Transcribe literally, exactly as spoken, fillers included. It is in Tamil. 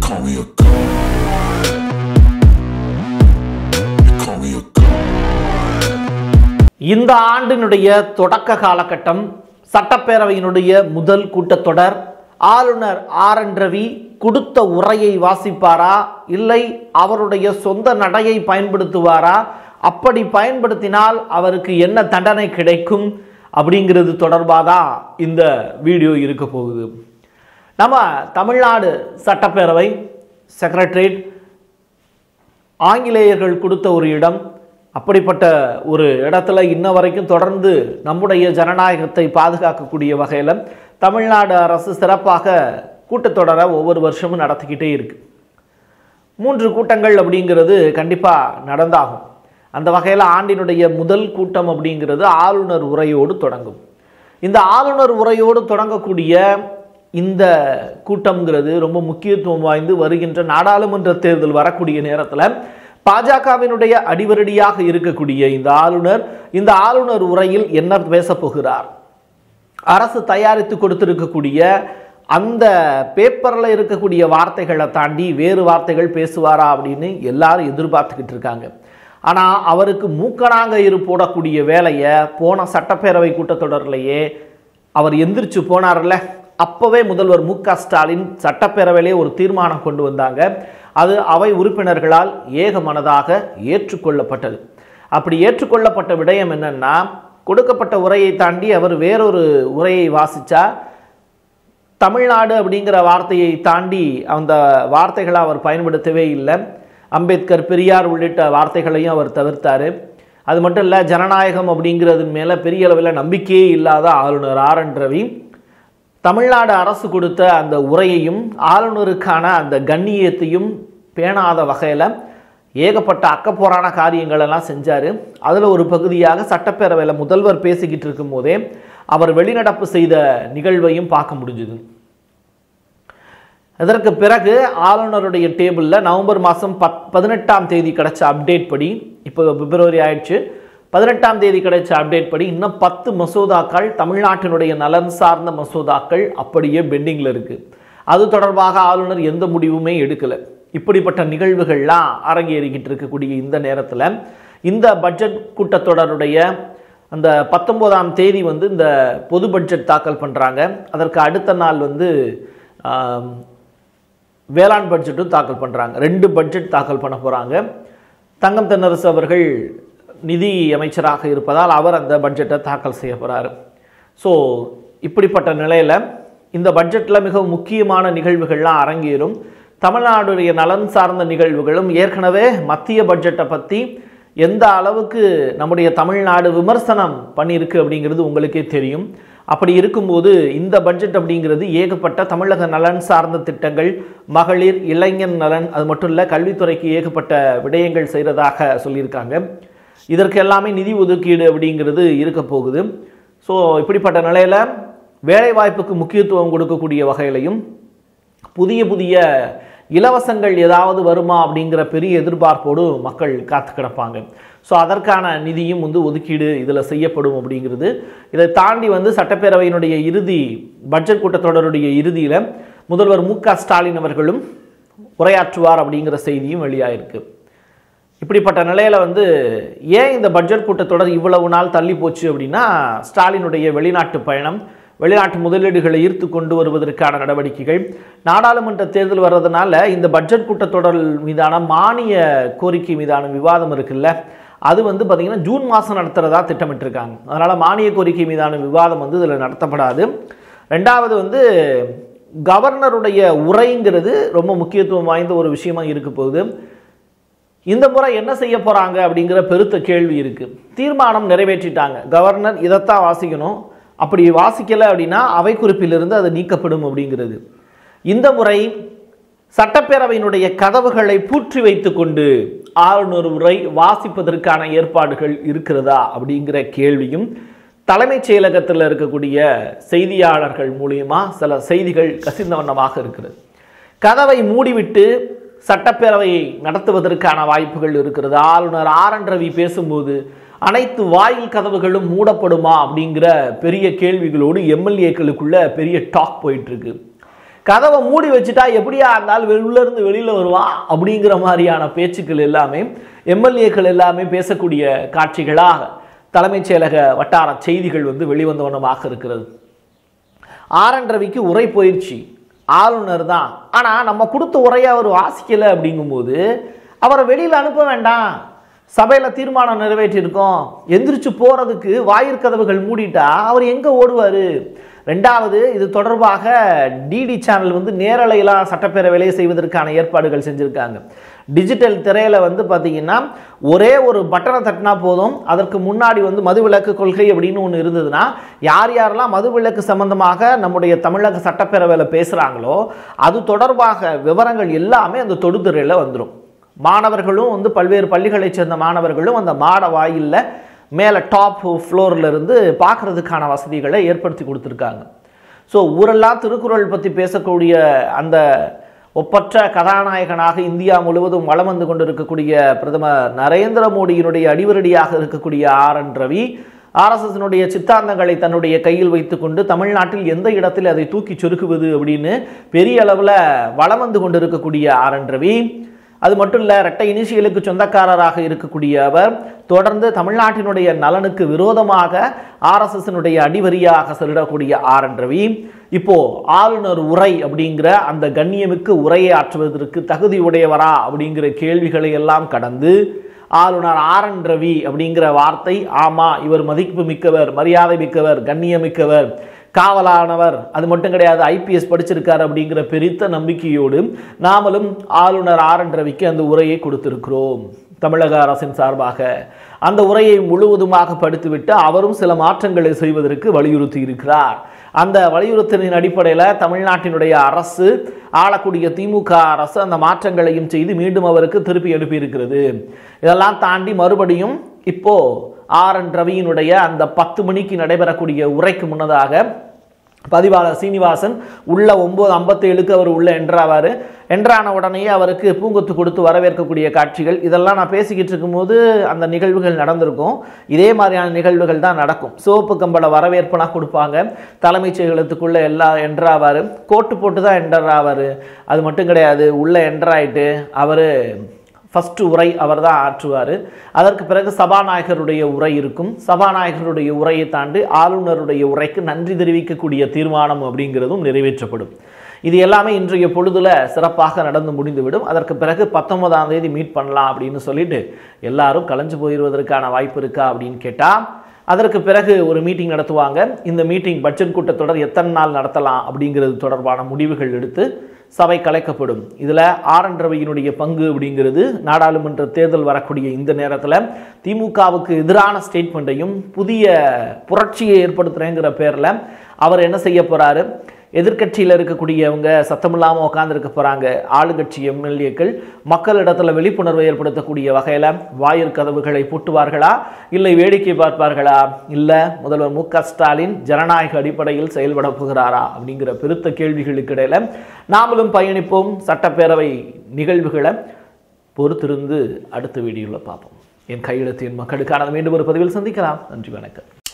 call me a god. You call me a god. இந்த ஆண்டினுடைய தொடக்க காலகட்டம் சட்டப்பேரவையினுடைய முதல் கூட்டத்தொடர். ஆளுநர் ஆர் என் ரவி கொடுத்த உரையை வாசிப்பாரா இல்லை அவருடைய சொந்த நடையை பயன்படுத்துவாரா? அப்படி பயன்படுத்தினால் அவருக்கு என்ன தண்டனை கிடைக்கும் அப்படிங்கிறது தொடர்பாக தான் இந்த வீடியோ இருக்க போகுது. நம்ம தமிழ்நாடு சட்டப்பேரவை செக்ரட்டரியேட் ஆங்கிலேயர்கள் கொடுத்த ஒரு இடம். அப்படிப்பட்ட ஒரு இடத்துல இன்ன வரைக்கும் தொடர்ந்து நம்முடைய ஜனநாயகத்தை பாதுகாக்கக்கூடிய வகையில் தமிழ்நாடு அரசு சிறப்பாக கூட்டத்தொடரை ஒவ்வொரு வருஷமும் நடத்திக்கிட்டே இருக்கு. மூன்று கூட்டங்கள் அப்படிங்கிறது கண்டிப்பாக நடந்தாகும். அந்த வகையில் ஆண்டினுடைய முதல் கூட்டம் அப்படிங்கிறது ஆளுநர் உரையோடு தொடங்கும். இந்த ஆளுநர் உரையோடு தொடங்கக்கூடிய இந்த கூட்டம்ங்கிறது ரொம்ப முக்கியத்துவம் வாய்ந்து வருகின்ற நாடாளுமன்ற தேர்தல் வரக்கூடிய நேரத்தில் பாஜகவினுடைய அடிவரடியாக இருக்கக்கூடிய இந்த ஆளுநர் இந்த ஆளுநர் உரையில் என்ன பேச போகிறார், அரசு தயாரித்து கொடுத்திருக்கக்கூடிய அந்த பேப்பரில் இருக்கக்கூடிய வார்த்தைகளை தாண்டி வேறு வார்த்தைகள் பேசுவாரா அப்படின்னு எல்லாரும் எதிர்பார்த்துக்கிட்டு இருக்காங்க. ஆனால் அவருக்கு மூக்கணாங்கயிறு போடக்கூடிய வேலையை போன சட்டப்பேரவை கூட்டத்தொடரிலேயே அவர் எந்திரிச்சு போனார்ல, அப்போவே முதல்வர் மு க ஸ்டாலின் சட்டப்பேரவையிலே ஒரு தீர்மானம் கொண்டு வந்தாங்க. அது அவை உறுப்பினர்களால் ஏகமனதாக ஏற்றுக்கொள்ளப்பட்டது. அப்படி ஏற்றுக்கொள்ளப்பட்ட விடயம் என்னன்னா, கொடுக்கப்பட்ட உரையை தாண்டி அவர் வேறொரு உரையை வாசித்தா தமிழ்நாடு அப்படிங்கிற வார்த்தையை தாண்டி அந்த வார்த்தைகளை அவர் பயன்படுத்தவே இல்லை. அம்பேத்கர், பெரியார் உள்ளிட்ட வார்த்தைகளையும் அவர் தவிர்த்தார். அது மட்டும் இல்லை, ஜனநாயகம் அப்படிங்கிறது மேலே பெரிய அளவில் நம்பிக்கையே இல்லாத ஆளுநர் ஆர் என் ரவி தமிழ்நாடு அரசு கொடுத்த அந்த உரையையும் ஆளுநருக்கான அந்த கண்ணியத்தையும் பேணாத வகையில் ஏகப்பட்ட அக்கப்போரான காரியங்கள் எல்லாம் செஞ்சார். அதில் ஒரு பகுதியாக சட்டப்பேரவையில் முதல்வர் பேசிக்கிட்டு இருக்கும் போதே அவர் வெளிநடப்பு செய்த நிகழ்வையும் பார்க்க முடிஞ்சுது. இதற்கு பிறகு ஆளுநருடைய டேபிளில் நவம்பர் மாதம் பத் பதினெட்டாம் தேதி கிடைச்ச அப்டேட் படி, இப்போ பிப்ரவரி ஆயிடுச்சு, பதினெட்டாம் தேதி கிடைச்ச அப்டேட் படி இன்னும் பத்து மசோதாக்கள் தமிழ்நாட்டினுடைய நலன் சார்ந்த மசோதாக்கள் அப்படியே பெண்டிங்கில் இருக்குது. அது தொடர்பாக ஆளுநர் எந்த முடிவுமே எடுக்கலை. இப்படிப்பட்ட நிகழ்வுகள்லாம் அரங்கேறிக்கிட்டு இருக்கக்கூடிய இந்த நேரத்தில் இந்த பட்ஜெட் கூட்டத்தொடருடைய அந்த பத்தொம்போதாம் தேதி வந்து இந்த பொது பட்ஜெட் தாக்கல் பண்ணுறாங்க. அதற்கு அடுத்த நாள் வந்து வேளாண் பட்ஜெட்டும் தாக்கல் பண்ணுறாங்க. ரெண்டு பட்ஜெட் தாக்கல் பண்ண போகிறாங்க. தங்கம் தென்னரசு அவர்கள் நிதி அமைச்சராக இருப்பதால் அவர் அந்த பட்ஜெட்டை தாக்கல் செய்ய போகிறார். ஸோ இப்படிப்பட்ட நிலையில் இந்த பட்ஜெட்டில் மிகவும் முக்கியமான நிகழ்வுகள்லாம் அரங்கேறும். தமிழ்நாடுடைய நலன் சார்ந்த நிகழ்வுகளும் ஏற்கனவே மத்திய பட்ஜெட்டை பற்றி எந்த அளவுக்கு நம்முடைய தமிழ்நாடு விமர்சனம் பண்ணியிருக்கு அப்படிங்கிறது உங்களுக்கே தெரியும். அப்படி இருக்கும்போது இந்த பட்ஜெட் அப்படிங்கிறது ஏகப்பட்ட தமிழக நலன் சார்ந்த திட்டங்கள், மகளிர், இளைஞர் நலன், அது மட்டும் இல்லை கல்வித்துறைக்கு ஏகப்பட்ட விடயங்கள் செய்கிறதாக சொல்லியிருக்காங்க. இதற்கு எல்லாமே நிதி ஒதுக்கீடு அப்படிங்கிறது இருக்க போகுது. ஸோ இப்படிப்பட்ட நிலையில் வேலைவாய்ப்புக்கு முக்கியத்துவம் கொடுக்கக்கூடிய வகையிலையும் புதிய புதிய இலவசங்கள் ஏதாவது வருமா அப்படிங்கிற பெரிய எதிர்பார்ப்போடு மக்கள் காத்து கிடப்பாங்க. ஸோ அதற்கான நிதியும் வந்து ஒதுக்கீடு இதில் செய்யப்படும் அப்படிங்கிறது. இதை தாண்டி வந்து சட்டப்பேரவையினுடைய இறுதி பட்ஜெட் கூட்டத்தொடருடைய இறுதியில் முதல்வர் மு க ஸ்டாலின் அவர்களும் உரையாற்றுவார் அப்படிங்கிற செய்தியும் வெளியாயிருக்கு. இப்படிப்பட்ட நிலையில் வந்து ஏன் இந்த பட்ஜெட் கூட்டத்தொடர் இவ்வளவு நாள் தள்ளி போச்சு அப்படின்னா, ஸ்டாலினுடைய வெளிநாட்டு பயணம், வெளிநாட்டு முதலீடுகளை ஈர்த்து கொண்டு வருவதற்கான நடவடிக்கைகள், நாடாளுமன்ற தேர்தல் வர்றதுனால இந்த பட்ஜெட் கூட்டத்தொடர் மீதான மானிய கோரிக்கை மீதான விவாதம் இருக்குல்ல, அது வந்து பார்த்திங்கன்னா ஜூன் மாதம் நடத்துகிறதா திட்டமிட்டிருக்காங்க. அதனால் மானிய கோரிக்கை மீதான விவாதம் வந்து இதில் நடத்தப்படாது. ரெண்டாவது வந்து கவர்னருடைய உரைங்கிறது ரொம்ப முக்கியத்துவம் வாய்ந்த ஒரு விஷயமா இருக்க போகுது. இந்த முறை என்ன செய்ய போகிறாங்க அப்படிங்கிற பெருத்த கேள்வி இருக்குது. தீர்மானம் நிறைவேற்றிட்டாங்க, கவர்னர் இதைத்தான் வாசிக்கணும், அப்படி வாசிக்கலை அப்படின்னா அவை குறிப்பிலிருந்து அது நீக்கப்படும் அப்படிங்கிறது. இந்த முறை சட்டப்பேரவையினுடைய கதவுகளை பூற்றி வைத்து கொண்டு ஆளுநர் உரை வாசிப்பதற்கான ஏற்பாடுகள் இருக்கிறதா அப்படிங்கிற கேள்வியும் தலைமைச் செயலகத்தில் இருக்கக்கூடிய செய்தியாளர்கள் மூலியமா சில செய்திகள் கசிந்த வண்ணமாக இருக்கிறது. கதவை மூடிவிட்டு சட்டப்பேரவையை நடத்துவதற்கான வாய்ப்புகள் இருக்கிறது. ஆளுநர் ஆர் என் ரவி பேசும்போது அனைத்து வாயில் கதவுகளும் மூடப்படுமா அப்படிங்கிற பெரிய கேள்விகளோடு எம்எல்ஏக்களுக்குள்ள பெரிய டாக் போயிட்டு இருக்கு. கதவை மூடி வச்சுட்டா எப்படியா இருந்தாலும் வெளியில இருந்து வெளியில வருவான் அப்படிங்கிற மாதிரியான பேச்சுக்கள் எல்லாமே எம்எல்ஏக்கள் எல்லாமே பேசக்கூடிய காட்சிகளாக தலைமைச் செயலக வட்டார செய்திகள் வந்து வெளிவந்தவனமாக இருக்கிறது. ஆர் என் ரவிக்கு உரை போயிடுச்சு, ஆளுநர் தான். ஆனால் நம்ம கொடுத்த உரையை அவர் வாசிக்கலை அப்படிங்கும்போது அவரை வெளியில் அனுப்ப வேண்டாம், சபையில் தீர்மானம் நிறைவேற்றியிருக்கோம், எந்திரிச்சு போகிறதுக்கு வாயிற்கதவுகள் மூடிட்டா அவர் எங்கே ஓடுவார்? ரெண்டாவது, இது தொடர்பாக டிடி சேனல் வந்து நேரலையெல்லாம் சட்டப்பேரவையிலே செய்வதற்கான ஏற்பாடுகள் செஞ்சுருக்காங்க. டிஜிட்டல் திரையில் வந்து பார்த்திங்கன்னா ஒரே ஒரு பட்டனை தட்டினா போதும், அதற்கு முன்னாடி வந்து மதுவிலக்கு கொள்கை அப்படின்னு ஒன்று இருந்ததுன்னா யார் யாரெல்லாம் மதுவிலக்கு சம்பந்தமாக நம்முடைய தமிழக சட்டப்பேரவையில் பேசுகிறாங்களோ அது தொடர்பாக விவரங்கள் எல்லாமே அந்த தொடுதிரையில் வந்துடும். மாணவர்களும் வந்து பல்வேறு பள்ளிகளைச் சேர்ந்த மாணவர்களும் அந்த மாட வாயிலில் மேலே டாப் ஃப்ளோரில் இருந்து பார்க்குறதுக்கான வசதிகளை ஏற்படுத்தி கொடுத்துருக்காங்க. ஸோ ஊரெல்லாம் திருக்குறள் பற்றி பேசக்கூடிய அந்த ஒப்பற்ற கதாநாயகனாக இந்தியா முழுவதும் வலம் வந்து கொண்டிருக்கக்கூடிய பிரதமர் நரேந்திர மோடியினுடைய அடிவரடியாக இருக்கக்கூடிய ஆர் என் ரவி ஆர்எஸ்எஸ்னுடைய சித்தாந்தங்களை தன்னுடைய கையில் வைத்துக்கொண்டு தமிழ்நாட்டில் எந்த இடத்தில் அதை தூக்கி சொருக்குவது அப்படின்னு பெரிய அளவில் வலம் வந்து கொண்டிருக்கக்கூடிய ஆர் என் ரவி, அது மட்டும் இல்லை இரட்டை இனிஷியலுக்கு சொந்தக்காரராக இருக்கக்கூடிய அவர் தொடர்ந்து தமிழ்நாட்டினுடைய நலனுக்கு விரோதமாக ஆர்எஸ்எஸ்னுடைய அடிவரியாக செல்லக்கூடிய ஆர் என் ரவி இப்போ ஆளுநர் உரை அப்படிங்கிற அந்த கண்ணியமிக்கு உரையை ஆற்றுவதற்கு தகுதி உடையவரா அப்படிங்கிற கேள்விகளை எல்லாம் கடந்து ஆளுநர் ஆர் என் ரவி அப்படிங்கிற வார்த்தை, ஆமா இவர் மதிப்பு மிக்கவர், மரியாதை மிக்கவர், கண்ணியமிக்கவர், காவலானவர், அது மட்டும் கிடையாது ஐபிஎஸ் படிச்சிருக்கார் அப்படிங்கிற பெரித்த நம்பிக்கையோடு நாமளும் ஆளுநர் ஆர் என் ரவிக்கு அந்த உரையை கொடுத்திருக்கிறோம். தமிழக அரசின் சார்பாக அந்த உரையை முழுவதுமாக படித்துவிட்டு அவரும் சில மாற்றங்களை செய்வதற்கு வலியுறுத்தி இருக்கிறார். அந்த வலியுறுத்தலின் அடிப்படையில் தமிழ்நாட்டினுடைய அரசு, ஆளக்கூடிய திமுக அரசு அந்த மாற்றங்களையும் செய்து மீண்டும் அவருக்கு திருப்பி அனுப்பியிருக்கிறது. இதெல்லாம் தாண்டி மறுபடியும் இப்போ ஆர் என் ரவியினுடைய அந்த பத்து மணிக்கு நடைபெறக்கூடிய உரைக்கு முன்னதாக பதிவாளர் சீனிவாசன் உள்ள ஒன்பது ஐம்பத்தி ஏழுக்கு அவர் உள்ள என்றாவார். என்றான உடனேயே அவருக்கு பூங்கொத்து கொடுத்து வரவேற்கக்கூடிய காட்சிகள் இதெல்லாம் நான் பேசிக்கிட்டு இருக்கும்போது அந்த நிகழ்வுகள் நடந்திருக்கும். இதே மாதிரியான நிகழ்வுகள் தான் நடக்கும். சிவப்பு கம்பள வரவேற்பெல்லாம் கொடுப்பாங்க. தலைமைச் செயலகத்துக்குள்ளே எல்லா என்றாவார், கோட்டு போட்டு தான் என்டராவார். அது மட்டும் கிடையாது, உள்ளே என்டராயிட்டு அவர் ஃபஸ்ட்டு உரை அவர் தான் ஆற்றுவார். அதற்கு பிறகு சபாநாயகருடைய உரை இருக்கும். சபாநாயகருடைய உரையை தாண்டி ஆளுநருடைய உரைக்கு நன்றி தெரிவிக்கக்கூடிய தீர்மானம் அப்படிங்கிறதும் நிறைவேற்றப்படும். இது எல்லாமே இன்றைய பொழுதுல சிறப்பாக நடந்து முடிந்துவிடும். அதற்கு பிறகு பத்தொன்பதாம் தேதி மீட் பண்ணலாம் அப்படின்னு சொல்லிட்டு எல்லாரும் கலைஞ்சு போயிடுவதற்கான வாய்ப்பு இருக்கா அப்படின்னு கேட்டால் அதற்கு பிறகு ஒரு மீட்டிங் நடத்துவாங்க. இந்த மீட்டிங் பட்ஜெட் கூட்டத்தொடர் எத்தனை நாள் நடத்தலாம் அப்படிங்கிறது தொடர்பான முடிவுகள் எடுத்து சபை கலைக்கப்படும். இதில் ஆர் என் ரவியினுடைய பங்கு அப்படிங்கிறது நாடாளுமன்ற தேர்தல் வரக்கூடிய இந்த நேரத்தில் திமுகவுக்கு எதிரான ஸ்டேட்மெண்ட்டையும் புதிய புரட்சியை ஏற்படுத்துகிறேங்கிற பேரில் அவர் என்ன செய்ய போகிறாரு, எதிர்கட்சியில் இருக்கக்கூடியவங்க சத்தமில்லாமல் உட்காந்துருக்க போகிறாங்க. ஆளுங்கட்சி எம்எல்ஏக்கள் மக்களிடத்தில் விழிப்புணர்வை ஏற்படுத்தக்கூடிய வகையில் வாயிற் கதவுகளை பூட்டுவார்களா, இல்லை வேடிக்கை பார்ப்பார்களா, இல்லை முதல்வர் மு க ஸ்டாலின் ஜனநாயக அடிப்படையில் செயல்பட போகிறாரா அப்படிங்கிற பெருத்த கேள்விகளுக்கு இடையில் நாமளும் பயணிப்போம். சட்டப்பேரவை நிகழ்வுகளை பொறுத்திருந்து அடுத்த வீடியோவில் பார்ப்போம். என் கையெழுத்து என் மக்களுக்கான மீண்டும் ஒரு பதிவில் சந்திக்கலாம். நன்றி, வணக்கம்.